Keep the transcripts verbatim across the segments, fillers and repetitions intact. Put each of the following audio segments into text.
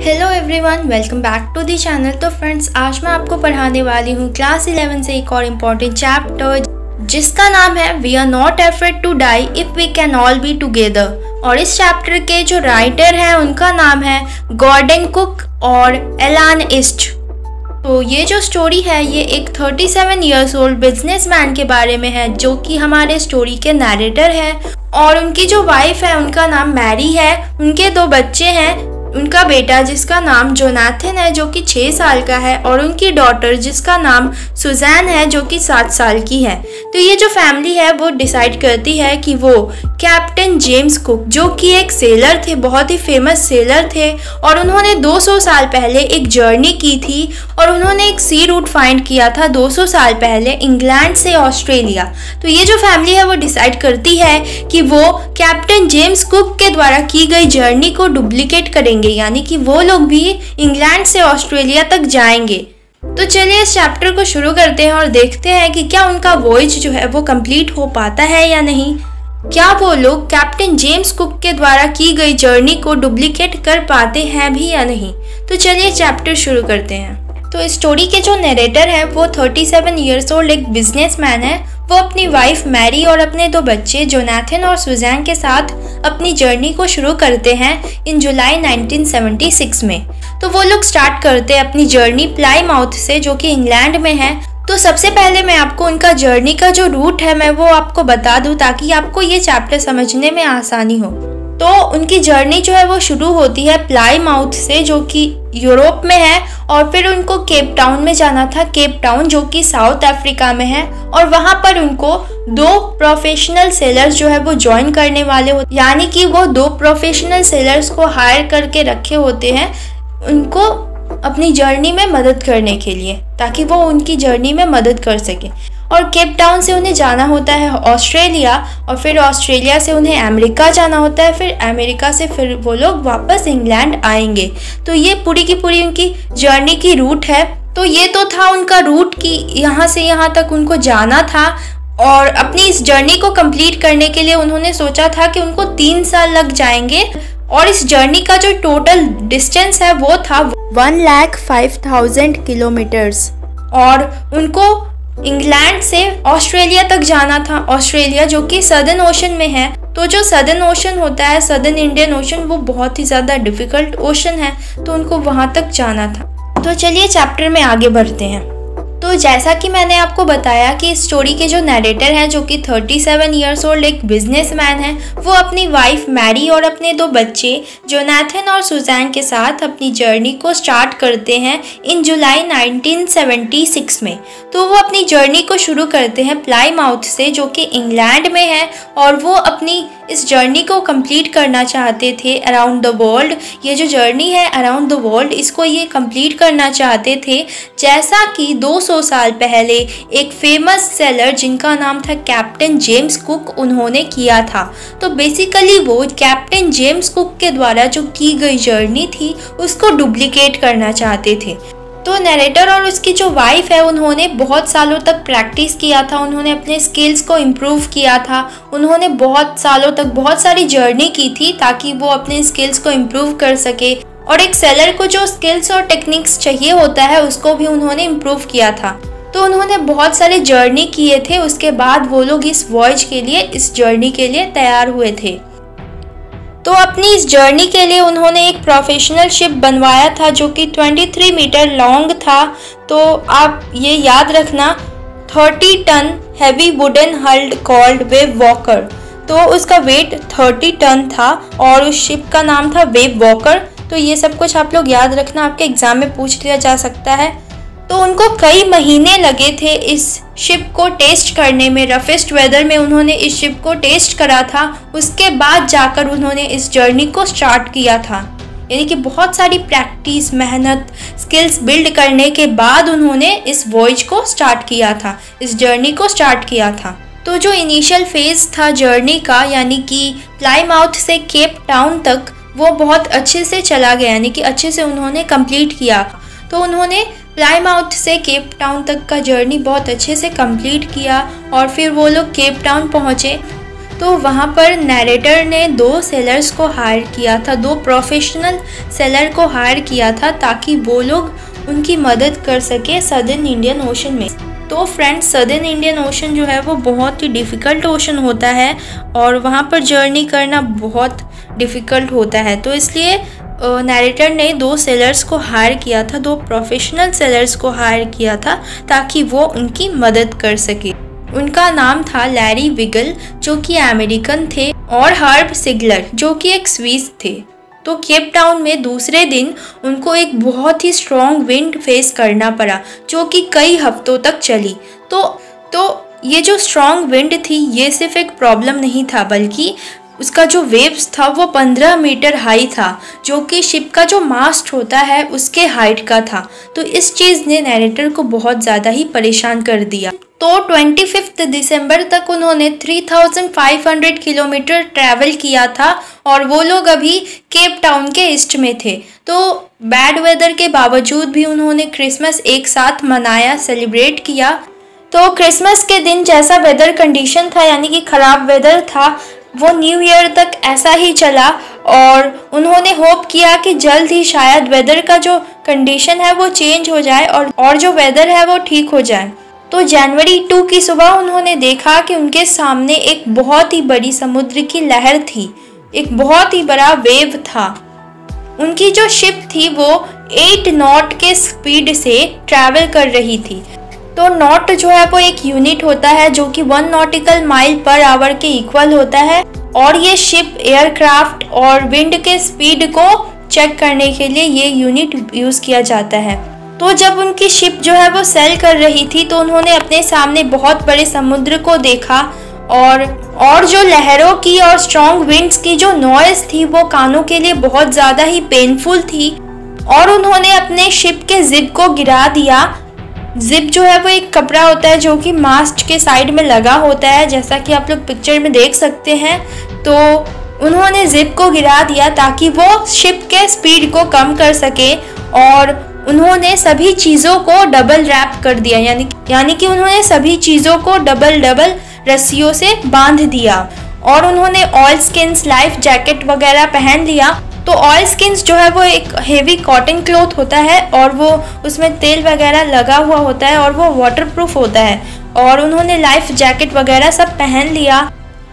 Hello everyone, welcome back to the channel. तो friends, आज मैं आपको पढ़ाने वाली हूँ क्लास इलेवन से एक और इम्पॉर्टेंट चैप्टर जिसका नाम है we are not afraid to die if we can all be together. और इस चैप्टर के जो राइटर हैं उनका नाम है गॉर्डन कुक और एलान ईस्ट। तो ये जो स्टोरी है ये एक सैंतीस इयर्स ओल्ड बिजनेसमैन के बारे में है जो कि हमारे स्टोरी के नरेटर है। और उनकी जो वाइफ है उनका नाम मैरी है। उनके दो बच्चे हैं, उनका बेटा जिसका नाम जोनाथन है जो कि छः साल का है और उनकी डॉटर जिसका नाम सुजैन है जो कि सात साल की है। तो ये जो फैमिली है वो डिसाइड करती है कि वो कैप्टन जेम्स कुक जो कि एक सेलर थे, बहुत ही फेमस सेलर थे और उन्होंने दो सौ साल पहले एक जर्नी की थी और उन्होंने एक सी रूट फाइंड किया था दो सौ साल पहले इंग्लैंड से ऑस्ट्रेलिया। तो ये जो फैमिली है वो डिसाइड करती है कि वो कैप्टन जेम्स कुक के द्वारा की गई जर्नी को डुप्लीकेट करेंगे, यानी कि वो लोग भी इंग्लैंड से ऑस्ट्रेलिया तक जाएंगे। तो चलिए इस चैप्टर को शुरू करते हैं और देखते हैं कि क्या उनका वॉयज जो है वो कंप्लीट हो पाता है या नहीं। क्या वो लोग कैप्टन जेम्स कुक के द्वारा की गई जर्नी को डुप्लीकेट कर पाते हैं भी या नहीं। तो चलिए चैप्टर शुरू करते हैं। तो इस स्टोरी के जो नरेटर है वो सैंतीस इयर्स ओल्ड एक बिजनेसमैन है। वो अपनी वाइफ मैरी और अपने दो बच्चे जोनाथन और सुजैन के साथ अपनी जर्नी को शुरू करते हैं in July nineteen seventy six में। तो वो लोग स्टार्ट करते हैं अपनी जर्नी प्लाईमाउथ से जो कि इंग्लैंड में है। तो सबसे पहले मैं आपको उनका जर्नी का जो रूट है मैं वो आपको बता दूं ताकि आपको ये चैप्टर समझने में आसानी हो। तो उनकी जर्नी जो है वो शुरू होती है प्लाईमाउथ से जो कि यूरोप में है और फिर उनको केप टाउन में जाना था, केप टाउन जो कि साउथ अफ्रीका में है। और वहाँ पर उनको दो प्रोफेशनल सेलर्स जो है वो ज्वाइन करने वाले होते, यानी कि वो दो प्रोफेशनल सेलर्स को हायर करके रखे होते हैं उनको अपनी जर्नी में मदद करने के लिए, ताकि वो उनकी जर्नी में मदद कर सके। और केप टाउन से उन्हें जाना होता है ऑस्ट्रेलिया और फिर ऑस्ट्रेलिया से उन्हें अमेरिका जाना होता है, फिर अमेरिका से फिर वो लोग वापस इंग्लैंड आएंगे। तो ये पूरी की पूरी उनकी जर्नी की रूट है। तो ये तो था उनका रूट कि यहाँ से यहाँ तक उनको जाना था। और अपनी इस जर्नी को कंप्लीट करने के लिए उन्होंने सोचा था कि उनको तीन साल लग जाएंगे और इस जर्नी का जो टोटल डिस्टेंस है वो था one lakh five thousand kilometres. और उनको इंग्लैंड से ऑस्ट्रेलिया तक जाना था, ऑस्ट्रेलिया जो कि सदर्न ओशन में है। तो जो सदर्न ओशन होता है, सदर्न इंडियन ओशन, वो बहुत ही ज़्यादा डिफ़िकल्ट ओशन है, तो उनको वहाँ तक जाना था। तो चलिए चैप्टर में आगे बढ़ते हैं। तो जैसा कि मैंने आपको बताया कि इस स्टोरी के जो नरेटर हैं जो कि सैंतीस इयर्स ओल्ड एक बिजनेसमैन है, वो अपनी वाइफ मैरी और अपने दो बच्चे जोनाथन और सुजैन के साथ अपनी जर्नी को स्टार्ट करते हैं in July nineteen seventy six में। तो वो अपनी जर्नी को शुरू करते हैं प्लाईमाउथ से जो कि इंग्लैंड में है और वो अपनी इस जर्नी को कंप्लीट करना चाहते थे अराउंड द वर्ल्ड। ये जो जर्नी है अराउंड द वर्ल्ड, इसको ये कंप्लीट करना चाहते थे जैसा कि दो सौ साल पहले एक फेमस सेलर जिनका नाम था कैप्टन जेम्स कुक उन्होंने किया था। तो बेसिकली वो कैप्टन जेम्स कुक के द्वारा जो की गई जर्नी थी उसको डुप्लीकेट करना चाहते थे। तो नरेटर और उसकी जो वाइफ है उन्होंने बहुत सालों तक प्रैक्टिस किया था, उन्होंने अपने स्किल्स को इम्प्रूव किया था, उन्होंने बहुत सालों तक बहुत सारी जर्नी की थी ताकि वो अपने स्किल्स को इम्प्रूव कर सके। और एक सेलर को जो स्किल्स और टेक्निक्स चाहिए होता है उसको भी उन्होंने इम्प्रूव किया था। तो उन्होंने बहुत सारे जर्नी किए थे, उसके बाद वो लोग इस वॉयज के लिए, इस जर्नी के लिए तैयार हुए थे। तो अपनी इस जर्नी के लिए उन्होंने एक प्रोफेशनल शिप बनवाया था जो कि तेईस मीटर लॉन्ग था। तो आप ये याद रखना, तीस ton heavy wooden hulled called Wave Walker. तो उसका वेट तीस टन था और उस शिप का नाम था वेव वॉकर। तो ये सब कुछ आप लोग याद रखना, आपके एग्जाम में पूछ लिया जा सकता है। तो उनको कई महीने लगे थे इस शिप को टेस्ट करने में, रफेस्ट वेदर में उन्होंने इस शिप को टेस्ट करा था। उसके बाद जाकर उन्होंने इस जर्नी को स्टार्ट किया था, यानी कि बहुत सारी प्रैक्टिस, मेहनत, स्किल्स बिल्ड करने के बाद उन्होंने इस वॉयज को स्टार्ट किया था, इस जर्नी को स्टार्ट किया था। तो जो इनिशियल फेज था जर्नी का, यानी कि प्लाईमाउथ से केप टाउन तक, वो बहुत अच्छे से चला गया, यानी कि अच्छे से उन्होंने कंप्लीट किया। तो उन्होंने प्लाईमाउथ से केप टाउन तक का जर्नी बहुत अच्छे से कंप्लीट किया और फिर वो लोग केप टाउन पहुँचे। तो वहाँ पर नैरेटर ने दो सेलर्स को हायर किया था, दो प्रोफेशनल सेलर को हायर किया था ताकि वो लोग उनकी मदद कर सके सदर्न इंडियन ओशन में। तो फ्रेंड्स, सदर्न इंडियन ओशन जो है वो बहुत ही डिफ़िकल्ट ओशन होता है और वहाँ पर जर्नी करना बहुत डिफ़िकल्ट होता है। तो इसलिए नैरेटर ने दो सेलर्स को हायर किया था, दो प्रोफेशनल सेलर्स को हायर किया था ताकि वो उनकी मदद कर सके। उनका नाम था लैरी विगल जो कि अमेरिकन थे और हर्ब सिगलर जो कि एक स्विस थे। तो केप टाउन में दूसरे दिन उनको एक बहुत ही स्ट्रॉन्ग विंड फेस करना पड़ा जो कि कई हफ्तों तक चली। तो तो ये जो स्ट्रॉन्ग विंड थी ये सिर्फ एक प्रॉब्लम नहीं था, बल्कि उसका जो वेव्स था वो पंद्रह मीटर हाई था जो कि शिप का जो मास्ट होता है उसके हाइट का था। तो इस चीज़ ने नैरेटर को बहुत ज़्यादा ही परेशान कर दिया। तो पच्चीस दिसंबर तक उन्होंने तीन हज़ार पाँच सौ किलोमीटर ट्रैवल किया था और वो लोग अभी केप टाउन के ईस्ट में थे। तो बैड वेदर के बावजूद भी उन्होंने क्रिसमस एक साथ मनाया, सेलिब्रेट किया। तो क्रिसमस के दिन जैसा वेदर कंडीशन था यानी कि ख़राब वेदर था वो न्यू ईयर तक ऐसा ही चला और उन्होंने होप किया कि जल्द ही शायद वेदर का जो कंडीशन है वो चेंज हो जाए और और जो वेदर है वो ठीक हो जाए। तो जनवरी दो की सुबह उन्होंने देखा कि उनके सामने एक बहुत ही बड़ी समुद्र की लहर थी, एक बहुत ही बड़ा वेव था। उनकी जो शिप थी वो आठ नॉट के स्पीड से ट्रैवल कर रही थी। तो नॉट जो है वो एक यूनिट होता है जो कि one nautical mile per hour के इक्वल होता है और ये शिप, एयरक्राफ्ट और विंड के स्पीड को चेक करने के लिए ये यूनिट यूज़ किया जाता है। तो जब उनकी शिप जो है वो सेल कर रही थी तो उन्होंने अपने सामने बहुत बड़े समुद्र को देखा और और जो लहरों की और स्ट्रॉन्ग विंड्स की जो नॉइज़ थी वो कानों के लिए बहुत ज़्यादा ही पेनफुल थी और उन्होंने अपने शिप के जिप को गिरा दिया। जिप जो है वो एक कपड़ा होता है जो कि मास्ट के साइड में लगा होता है, जैसा कि आप लोग पिक्चर में देख सकते हैं। तो उन्होंने जिप को गिरा दिया ताकि वो शिप के स्पीड को कम कर सके और उन्होंने सभी चीज़ों को डबल रैप कर दिया, यानी यानी कि उन्होंने सभी चीज़ों को डबल डबल रस्सियों से बांध दिया और उन्होंने ऑयल स्किन्स, लाइफ जैकेट वगैरह पहन लिया। तो ऑयल स्किन्स जो है वो एक हेवी कॉटन क्लॉथ होता है और वो उसमें तेल वगैरह लगा हुआ होता है और वो वाटरप्रूफ होता है और उन्होंने लाइफ जैकेट वगैरह सब पहन लिया।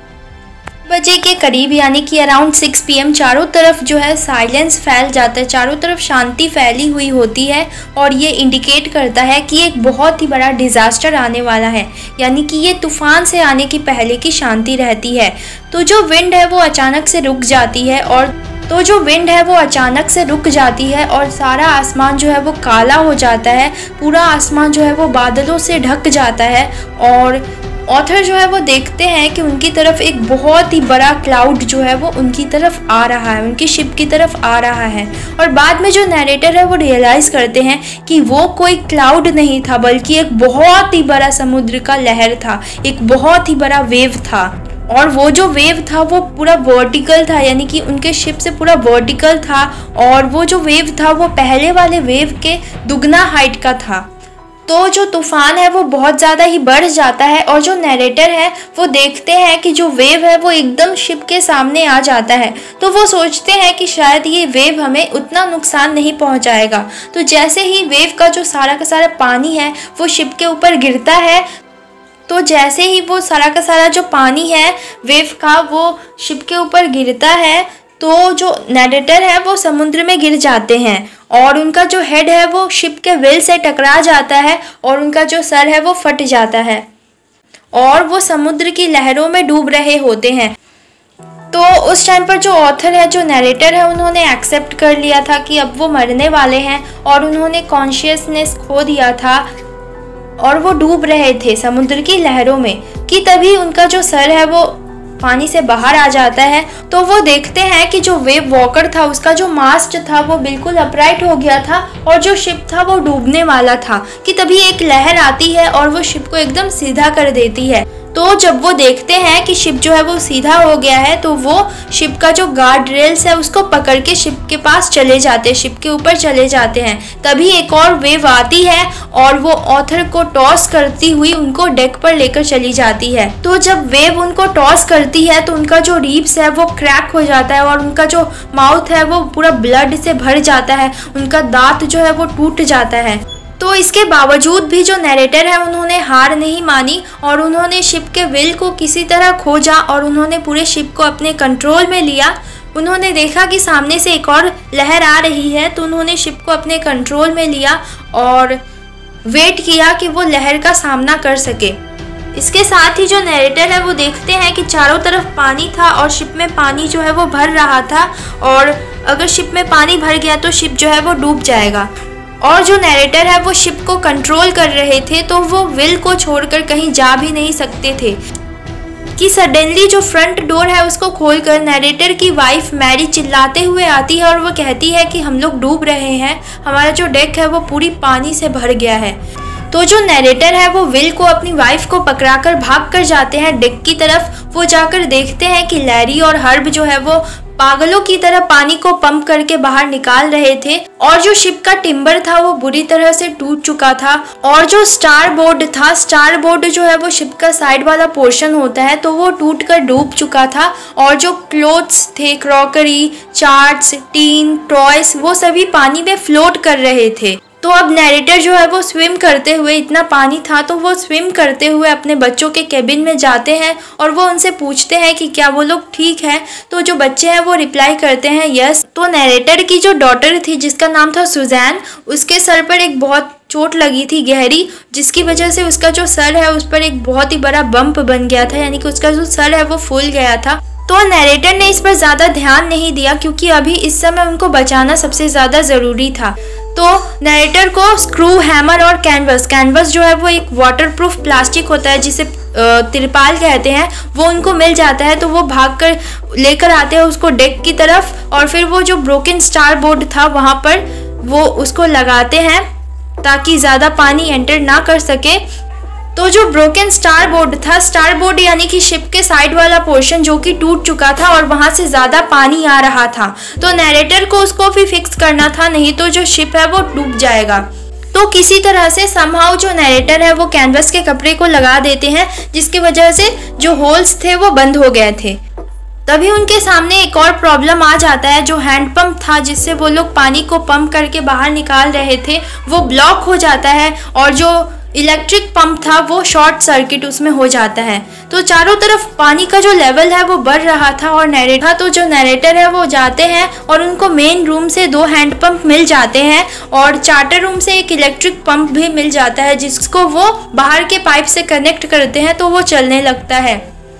बजे के करीब यानी कि अराउंड सिक्स पी एम चारों तरफ जो है साइलेंस फैल जाता है, चारों तरफ शांति फैली हुई होती है और ये इंडिकेट करता है कि एक बहुत ही बड़ा डिज़ास्टर आने वाला है, यानी कि ये तूफान से आने की पहले की शांति रहती है। तो जो विंड है वो अचानक से रुक जाती है और तो जो विंड है वो अचानक से रुक जाती है और सारा आसमान जो है वो काला हो जाता है, पूरा आसमान जो है वो बादलों से ढक जाता है और ऑथर जो है वो देखते हैं कि उनकी तरफ एक बहुत ही बड़ा क्लाउड जो है वो उनकी तरफ आ रहा है, उनकी शिप की तरफ आ रहा है। और बाद में जो नैरेटर है वो रियलाइज़ करते हैं कि वो कोई क्लाउड नहीं था बल्कि एक बहुत ही बड़ा समुद्र का लहर था, एक बहुत ही बड़ा वेव था और वो जो वेव था वो पूरा वर्टिकल था, यानी कि उनके शिप से पूरा वर्टिकल था और वो जो वेव था वो पहले वाले वेव के दुगना हाइट का था। तो जो तूफान है वो बहुत ज़्यादा ही बढ़ जाता है और जो नैरेटर है वो देखते हैं कि जो वेव है वो एकदम शिप के सामने आ जाता है। तो वो सोचते हैं कि शायद ये वेव हमें उतना नुकसान नहीं पहुंचाएगा। तो जैसे ही वेव का जो सारा का सारा पानी है वो शिप के ऊपर गिरता है, तो जैसे ही वो सारा का सारा जो पानी है वेव का वो शिप के ऊपर गिरता है तो जो नैरेटर है वो समुद्र में गिर जाते हैं और उनका जो हेड है वो शिप के व्हील से टकरा जाता है और उनका जो सर है वो फट जाता है और वो समुद्र की लहरों में डूब रहे होते हैं। तो उस टाइम पर जो ऑथर है, जो नैरेटर है, उन्होंने एक्सेप्ट कर लिया था कि अब वो मरने वाले हैं और उन्होंने कॉन्शियसनेस खो दिया था और वो डूब रहे थे समुद्र की लहरों में कि तभी उनका जो सर है वो पानी से बाहर आ जाता है। तो वो देखते हैं कि जो वेव वॉकर था उसका जो मास्ट था वो बिल्कुल अपराइट हो गया था और जो शिप था वो डूबने वाला था कि तभी एक लहर आती है और वो शिप को एकदम सीधा कर देती है। तो जब वो देखते हैं कि शिप जो है वो सीधा हो गया है तो वो शिप का जो गार्ड रेल्स है उसको पकड़ के शिप के पास चले जाते हैं, शिप के ऊपर चले जाते हैं। तभी एक और वेव आती है और वो ऑथर को टॉस करती हुई उनको डेक पर लेकर चली जाती है। तो जब वेव उनको टॉस करती है तो उनका जो रिब्स है वो क्रैक हो जाता है और उनका जो माउथ है वो पूरा ब्लड से भर जाता है, उनका दांत जो है वो टूट जाता है। तो इसके बावजूद भी जो नैरेटर है उन्होंने हार नहीं मानी और उन्होंने शिप के विल को किसी तरह खोजा और उन्होंने पूरे शिप को अपने कंट्रोल में लिया। उन्होंने देखा कि सामने से एक और लहर आ रही है तो उन्होंने शिप को अपने कंट्रोल में लिया और वेट किया कि वो लहर का सामना कर सके। इसके साथ ही जो नैरेटर है वो देखते हैं कि चारों तरफ पानी था और शिप में पानी जो है वो भर रहा था और अगर शिप में पानी भर गया तो शिप जो है वो डूब जाएगा। और जो नैरेटर है वो शिप को कंट्रोल कर रहे थे तो वो विल को छोड़कर कहीं जा भी नहीं सकते थे कि सडनली जो फ्रंट डोर है उसको खोलकर नैरेटर की वाइफ मैरी चिल्लाते हुए आती है और वो कहती है कि हम लोग डूब रहे हैं, हमारा जो डेक है वो पूरी पानी से भर गया है। तो जो नैरेटर है वो विल को अपनी वाइफ को पकड़ाकर भाग कर जाते हैं डेक की तरफ। वो जाकर देखते हैं कि लैरी और हर्ब जो है वो पागलों की तरह पानी को पंप करके बाहर निकाल रहे थे और जो शिप का टिम्बर था वो बुरी तरह से टूट चुका था और जो स्टार बोर्ड था, स्टार बोर्ड जो है वो शिप का साइड वाला पोर्शन होता है तो वो टूट कर डूब चुका था और जो क्लोथ्स थे, क्रॉकरी, चार्ट्स, टीन, टॉयज, वो सभी पानी में फ्लोट कर रहे थे। तो अब नैरेटर जो है वो स्विम करते हुए, इतना पानी था तो वो स्विम करते हुए अपने बच्चों के केबिन में जाते हैं और वो उनसे पूछते हैं कि क्या वो लोग ठीक है। तो जो बच्चे हैं वो रिप्लाई करते हैं यस। तो नैरेटर की जो डॉटर थी जिसका नाम था सुजैन, उसके सर पर एक बहुत चोट लगी थी गहरी, जिसकी वजह से उसका जो सर है उस पर एक बहुत ही बड़ा बम्प बन गया था, यानी कि उसका जो सर है वो फूल गया था। तो नैरेटर ने इस पर ज़्यादा ध्यान नहीं दिया क्योंकि अभी इस समय उनको बचाना सबसे ज़्यादा ज़रूरी था। तो नैरेटर को स्क्रू, हैमर और कैनवस, कैनवस जो है वो एक वाटरप्रूफ प्लास्टिक होता है जिसे तिरपाल कहते हैं, वो उनको मिल जाता है। तो वो भागकर लेकर आते हैं उसको डेक की तरफ और फिर वो जो ब्रोकन स्टार बोर्ड था वहाँ पर वो उसको लगाते हैं ताकि ज़्यादा पानी एंटर ना कर सके। तो जो ब्रोकन स्टार बोर्ड था, स्टार बोर्ड यानी कि शिप के साइड वाला पोर्शन जो कि टूट चुका था और वहां से ज़्यादा पानी आ रहा था, तो नैरेटर को उसको भी फिक्स करना था, नहीं तो जो शिप है वो डूब जाएगा। तो किसी तरह से समहाउ जो नैरेटर है वो कैनवस के कपड़े को लगा देते हैं जिसकी वजह से जो होल्स थे वो बंद हो गए थे। तभी उनके सामने एक और प्रॉब्लम आ जाता है। जो हैंड पंप था जिससे वो लोग पानी को पंप करके बाहर निकाल रहे थे वो ब्लॉक हो जाता है और जो इलेक्ट्रिक पंप था वो शॉर्ट सर्किट उसमें हो जाता है। तो चारों तरफ पानी का जो लेवल है वो बढ़ रहा था और नैरेटर तो जो नैरेटर है वो जाते हैं और उनको मेन रूम से दो हैंड पंप मिल जाते हैं और चार्टर रूम से एक इलेक्ट्रिक पंप भी मिल जाता है जिसको वो बाहर के पाइप से कनेक्ट करते हैं तो वो चलने लगता है।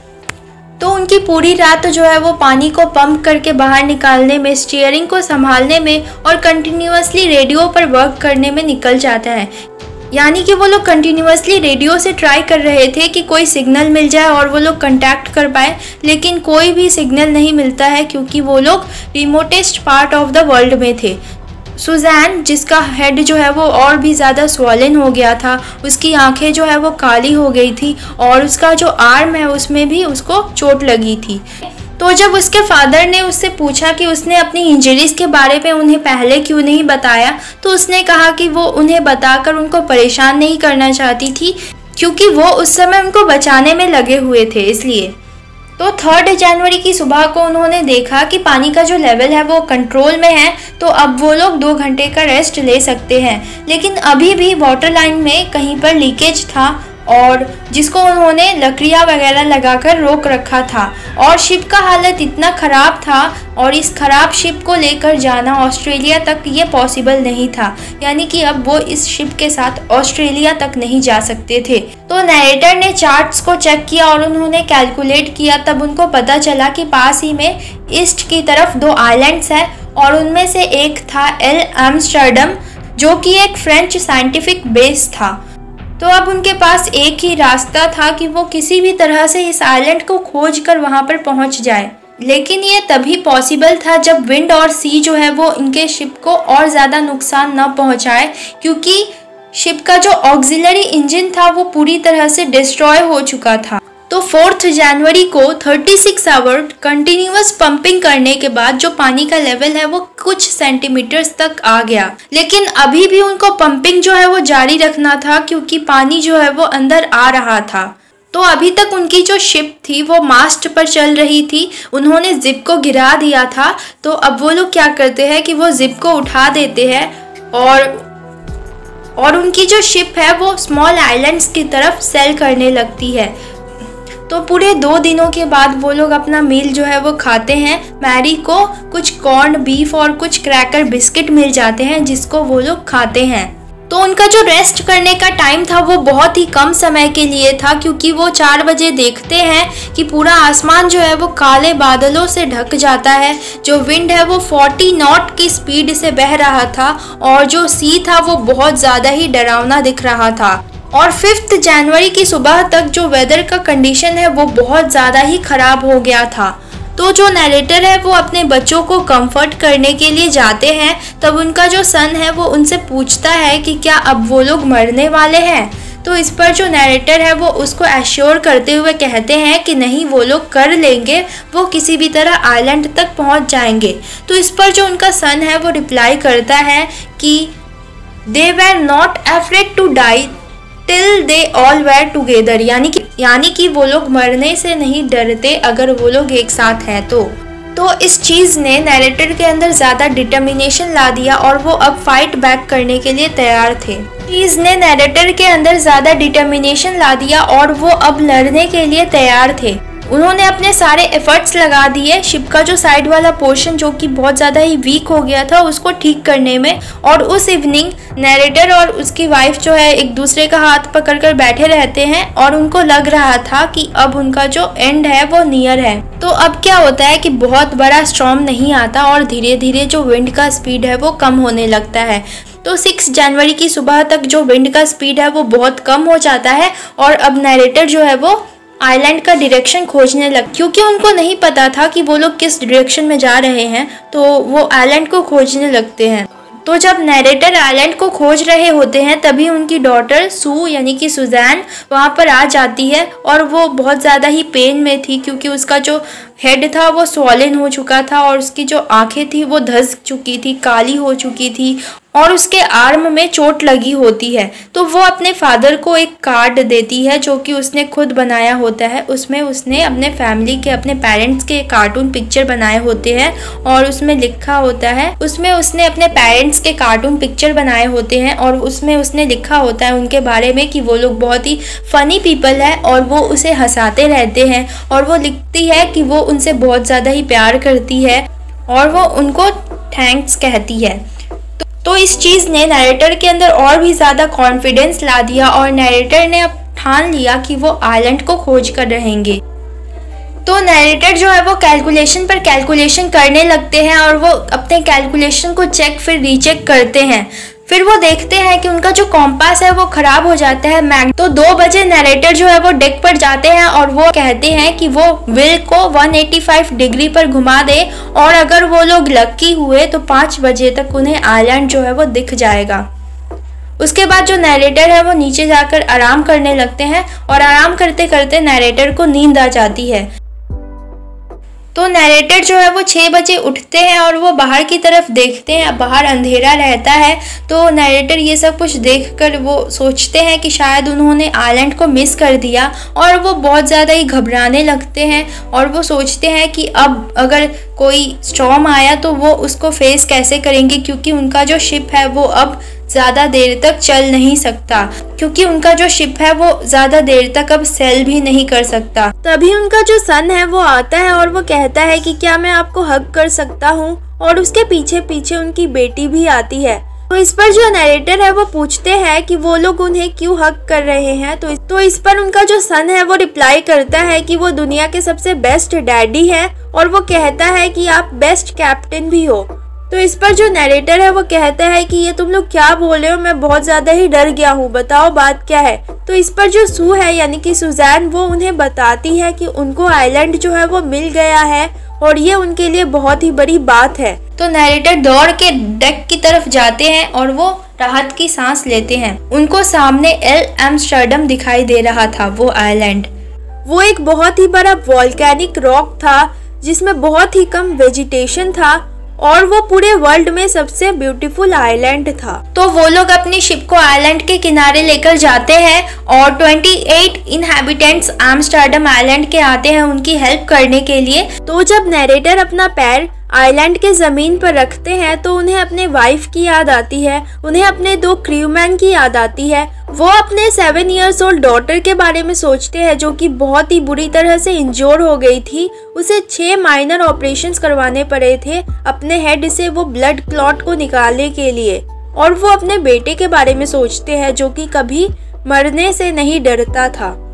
तो उनकी पूरी रात जो है वो पानी को पंप करके बाहर निकालने में, स्टीयरिंग को संभालने में और कंटिन्यूअसली रेडियो पर वर्क करने में निकल जाता है। यानी कि वो लोग कंटिन्यूअसली रेडियो से ट्राई कर रहे थे कि कोई सिग्नल मिल जाए और वो लोग कांटेक्ट कर पाए, लेकिन कोई भी सिग्नल नहीं मिलता है क्योंकि वो लोग remotest part of the world में थे। सुजैन जिसका हेड जो है वो और भी ज़्यादा स्वॉलन हो गया था, उसकी आंखें जो है वो काली हो गई थी और उसका जो आर्म है उसमें भी उसको चोट लगी थी। तो जब उसके फादर ने उससे पूछा कि उसने अपनी इंजरीज के बारे में उन्हें पहले क्यों नहीं बताया, तो उसने कहा कि वो उन्हें बताकर उनको परेशान नहीं करना चाहती थी क्योंकि वो उस समय उनको बचाने में लगे हुए थे इसलिए। तो थर्ड जनवरी की सुबह को उन्होंने देखा कि पानी का जो लेवल है वो कंट्रोल में है, तो अब वो लोग दो घंटे का रेस्ट ले सकते हैं। लेकिन अभी भी वाटर लाइन में कहीं पर लीकेज था और जिसको उन्होंने लकड़ियाँ वगैरह लगाकर रोक रखा था और शिप का हालत इतना ख़राब था और इस ख़राब शिप को लेकर जाना ऑस्ट्रेलिया तक ये पॉसिबल नहीं था, यानी कि अब वो इस शिप के साथ ऑस्ट्रेलिया तक नहीं जा सकते थे। तो नैरेटर ने चार्ट्स को चेक किया और उन्होंने कैलकुलेट किया, तब उनको पता चला कि पास ही में ईस्ट की तरफ दो आइलैंड्स हैं और उनमें से एक था एल एम्स्टर्डम जो कि एक फ्रेंच साइंटिफिक बेस था। तो अब उनके पास एक ही रास्ता था कि वो किसी भी तरह से इस आइलैंड को खोज कर वहाँ पर पहुँच जाए, लेकिन ये तभी पॉसिबल था जब विंड और सी जो है वो इनके शिप को और ज़्यादा नुकसान न पहुँचाए, क्योंकि शिप का जो ऑक्सिलरी इंजन था वो पूरी तरह से डिस्ट्रॉय हो चुका था। तो फोर्थ जनवरी को छत्तीस आवर कंटिन्यूअस पंपिंग करने के बाद जो पानी का लेवल है वो कुछ सेंटीमीटर्स तक आ गया, लेकिन अभी भी उनको पंपिंग जो है वो जारी रखना था क्योंकि पानी जो है वो अंदर आ रहा था। तो अभी तक उनकी जो शिप थी वो मास्ट पर चल रही थी, उन्होंने जिप को गिरा दिया था। तो अब वो लोग क्या करते हैं कि वो जिप को उठा देते हैं और और उनकी जो शिप है वो स्मॉल आइलैंड्स की तरफ सेल करने लगती है। तो पूरे दो दिनों के बाद वो लोग अपना मील जो है वो खाते हैं। मैरी को कुछ कॉर्न बीफ और कुछ क्रैकर बिस्किट मिल जाते हैं जिसको वो लोग खाते हैं। तो उनका जो रेस्ट करने का टाइम था वो बहुत ही कम समय के लिए था, क्योंकि वो चार बजे देखते हैं कि पूरा आसमान जो है वो काले बादलों से ढक जाता है। जो विंड है वो चालीस नॉट की स्पीड से बह रहा था और जो सी था वो बहुत ज़्यादा ही डरावना दिख रहा था। और फिफ्थ जनवरी की सुबह तक जो वेदर का कंडीशन है वो बहुत ज़्यादा ही ख़राब हो गया था। तो जो नरेटर है वो अपने बच्चों को कंफर्ट करने के लिए जाते हैं। तब उनका जो सन है वो उनसे पूछता है कि क्या अब वो लोग मरने वाले हैं। तो इस पर जो नरेटर है वो उसको एश्योर करते हुए कहते हैं कि नहीं, वो लोग कर लेंगे, वो किसी भी तरह आइलैंड तक पहुंच जाएंगे। तो इस पर जो उनका सन है वो रिप्लाई करता है कि they were not afraid to die till they all were together, यानी कि यानी कि वो लोग मरने से नहीं डरते अगर वो लोग एक साथ हैं तो तो इस चीज़ ने नैरेटर के अंदर ज़्यादा डिटर्मिनेशन ला दिया और वो अब फाइट बैक करने के लिए तैयार थे। चीज़ ने नैरेटर के अंदर ज़्यादा डिटर्मिनेशन ला दिया और वो अब लड़ने के लिए तैयार थे। उन्होंने अपने सारे एफर्ट्स लगा दिए शिप का जो साइड वाला पोर्शन जो कि बहुत ज़्यादा ही वीक हो गया था उसको ठीक करने में। और उस इवनिंग नैरेटर और उसकी वाइफ जो है एक दूसरे का हाथ पकड़कर बैठे रहते हैं और उनको लग रहा था कि अब उनका जो एंड है वो नियर है। तो अब क्या होता है कि बहुत बड़ा स्टॉर्म नहीं आता और धीरे धीरे जो विंड का स्पीड है वो कम होने लगता है। तो सिक्स जनवरी की सुबह तक जो विंड का स्पीड है वो बहुत कम हो जाता है और अब नैरेटर जो है वो आइलैंड का डायरेक्शन खोजने लग, क्योंकि उनको नहीं पता था कि वो लोग किस डायरेक्शन में जा रहे हैं। तो वो आइलैंड को खोजने लगते हैं। तो जब नैरेटर आइलैंड को खोज रहे होते हैं तभी उनकी डॉटर सू यानी कि सुजैन वहाँ पर आ जाती है और वो बहुत ज़्यादा ही पेन में थी क्योंकि उसका जो हेड था वो स्वॉलन हो चुका था और उसकी जो आंखें थी वो धस चुकी थी, काली हो चुकी थी और उसके आर्म में चोट लगी होती है। तो वो अपने फादर को एक कार्ड देती है जो कि उसने खुद बनाया होता है। उसमें उसने अपने फैमिली के, अपने पेरेंट्स के कार्टून पिक्चर बनाए होते हैं और उसमें लिखा होता है उसमें उसने अपने पेरेंट्स के कार्टून पिक्चर बनाए होते हैं और उसमें उसने लिखा होता है उनके बारे में कि वो लोग बहुत ही फ़नी पीपल है और वो उसे हंसाते रहते हैं। और वो लिखती है कि वो उनसे बहुत ज़्यादा ही प्यार करती है और वो उनको थैंक्स कहती है। तो इस चीज़ ने नैरेटर के अंदर और भी ज़्यादा कॉन्फिडेंस ला दिया और नैरेटर ने अब ठान लिया कि वो आइलैंड को खोज कर रहेंगे। तो नैरेटर जो है वो कैलकुलेशन पर कैलकुलेशन करने लगते हैं और वो अपने कैलकुलेशन को चेक फिर रीचेक करते हैं। फिर वो देखते हैं कि उनका जो कॉम्पास है वो ख़राब हो जाता है। मैग तो दो बजे नैरेटर जो है वो डेक पर जाते हैं और वो कहते हैं कि वो विल को एक सौ पचासी डिग्री पर घुमा दे और अगर वो लोग लक्की हुए तो पाँच बजे तक उन्हें आइलैंड जो है वो दिख जाएगा। उसके बाद जो नैरेटर है वो नीचे जाकर आराम करने लगते हैं और आराम करते करते नैरेटर को नींद आ जाती है। तो नैरेटर जो है वो छः बजे उठते हैं और वो बाहर की तरफ देखते हैं। बाहर अंधेरा रहता है तो नैरेटर ये सब कुछ देखकर वो सोचते हैं कि शायद उन्होंने आइलैंड को मिस कर दिया और वो बहुत ज़्यादा ही घबराने लगते हैं और वो सोचते हैं कि अब अगर कोई स्टॉर्म आया तो वो उसको फेस कैसे करेंगे, क्योंकि उनका जो शिप है वो अब ज़्यादा देर तक चल नहीं सकता, क्योंकि उनका जो शिप है वो ज़्यादा देर तक अब सेल भी नहीं कर सकता। तभी उनका जो सन है वो आता है और वो कहता है कि क्या मैं आपको हग कर सकता हूँ, और उसके पीछे पीछे उनकी बेटी भी आती है। तो इस पर जो नैरेटर है वो पूछते हैं कि वो लोग उन्हें क्यों हग कर रहे हैं। तो इस, तो इस पर उनका जो सन है वो रिप्लाई करता है कि वो दुनिया के सबसे बेस्ट डैडी है और वो कहता है कि आप बेस्ट कैप्टन भी हो। तो इस पर जो नैरेटर है वो कहता है कि ये तुम लोग क्या बोल रहे हो, मैं बहुत ज़्यादा ही डर गया हूँ, बताओ बात क्या है। तो इस पर जो सू है यानी कि सुजैन वो उन्हें बताती है कि उनको आइलैंड जो है वो मिल गया है और ये उनके लिए बहुत ही बड़ी बात है। तो नैरेटर दौड़ के डेक की तरफ जाते हैं और वो राहत की सांस लेते हैं। उनको सामने एल एम्स्टर्डम दिखाई दे रहा था, वो आइलैंड। वो एक बहुत ही बड़ा वॉल्केनिक रॉक था जिसमें बहुत ही कम वेजिटेशन था और वो पूरे वर्ल्ड में सबसे ब्यूटीफुल आइलैंड था। तो वो लोग अपनी शिप को आइलैंड के किनारे लेकर जाते हैं और अट्ठाईस इनहैबिटेंट्स एम्स्टर्डम आइलैंड के आते हैं उनकी हेल्प करने के लिए। तो जब नरेटर अपना पैर आइलैंड के ज़मीन पर रखते हैं तो उन्हें अपने वाइफ की याद आती है, उन्हें अपने दो क्रूमैन की याद आती है। वो अपने सेवन इयर्स ओल्ड डॉटर के बारे में सोचते हैं जो कि बहुत ही बुरी तरह से इंजोर हो गई थी। उसे छह माइनर ऑपरेशंस करवाने पड़े थे अपने हेड से वो ब्लड क्लॉट को निकालने के लिए। और वो अपने बेटे के बारे में सोचते हैं जो कि कभी मरने से नहीं डरता था।